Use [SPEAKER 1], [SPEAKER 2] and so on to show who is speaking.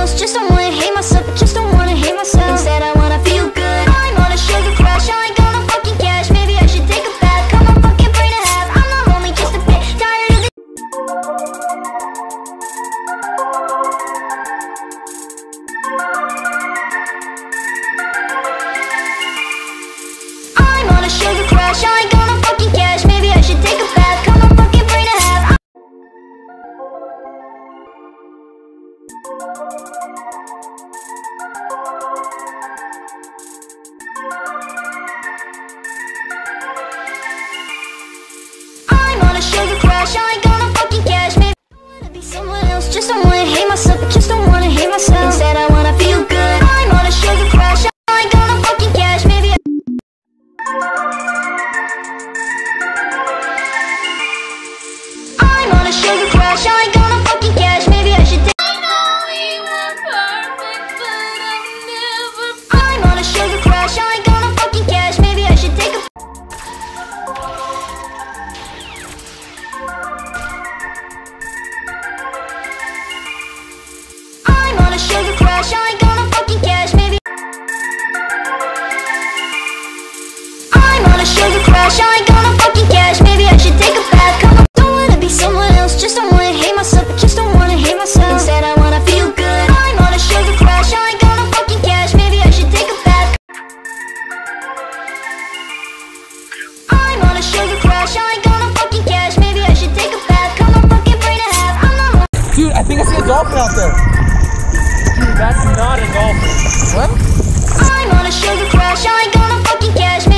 [SPEAKER 1] else. Just don't wanna hate myself, just don't wanna hate myself. Instead I wanna feel good. I'm on a sugar crash, I ain't got no fucking cash. Maybe I should take a bath, cut my fucking brain in half. I'm not lonely, just a bit tired of this. I'm on a sugar crash, I ain't got no fucking cash. Maybe I should take a bath, cut my fucking brain in half. I'm on a sugar crash, I ain't got no fucking cash. Maybe I wanna be someone else. Just don't wanna hate myself, just don't wanna hate myself. Instead I wanna feel good. I'm on a sugar crash, I ain't got no fucking cash. Maybe I'm on a sugar crash, I ain't got no fucking cash. Maybe I should take. I know we were perfect, but I'll never. I'm on a sugar crash, I ain't got no fucking cash. Maybe I should take a. I'm on a sugar crash, I ain't got no fucking cash. Maybe I'm on a sugar crash, I ain't got no fucking cash. Maybe I should take a bath. Come on. Don't wanna be someone else, just don't wanna hate myself, just don't wanna hate myself. Instead I wanna feel good. I'm on a sugar crash, I ain't got no fucking cash. Maybe I should take a bath. I'm on a sugar crash, I ain't got no fucking cash. Maybe I should take a bath, cut my fucking brain in half. I'm not.
[SPEAKER 2] Dude, I think I see a dolphin out there.
[SPEAKER 3] Dude, that's not a dolphin.
[SPEAKER 2] What?
[SPEAKER 1] I'm on a sugar crash, I ain't got no fucking cash.